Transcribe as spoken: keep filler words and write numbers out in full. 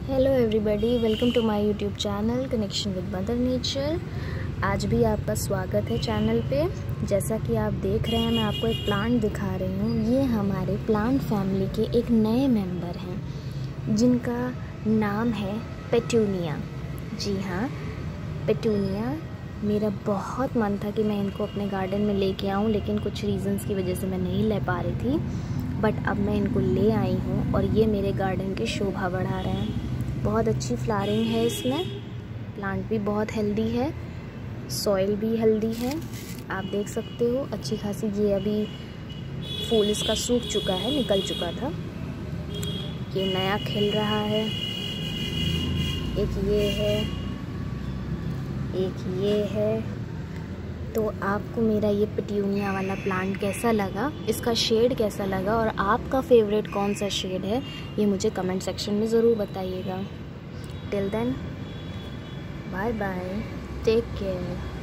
Hello everybody, welcome to my YouTube channel connection with mother nature. आज भी आपका स्वागत है चैनल पे। जैसा कि आप देख रहे हैं, मैं आपको एक प्लांट दिखा रही हूँ। ये हमारे प्लांट फैमिली के एक नए मेंबर हैं जिनका नाम है पेटूनिया। जी हाँ, पेटूनिया। मेरा बहुत मन था कि मैं इनको अपने गार्डन में लेके आऊँ, लेकिन कुछ रीज़न्स की वजह से मैं नहीं ले पा रही थी। बट अब मैं इनको ले आई हूँ और ये मेरे गार्डन की शोभा बढ़ा रहे हैं। बहुत अच्छी फ्लावरिंग है इसमें। प्लांट भी बहुत हेल्दी है, सॉइल भी हेल्दी है। आप देख सकते हो अच्छी खासी। ये अभी फूल इसका सूख चुका है, निकल चुका था। ये नया खिल रहा है। एक ये है, एक ये है। तो आपको मेरा ये पेटूनिया वाला प्लांट कैसा लगा, इसका शेड कैसा लगा और आपका फेवरेट कौन सा शेड है, ये मुझे कमेंट सेक्शन में ज़रूर बताइएगा। Till then, bye bye, take care.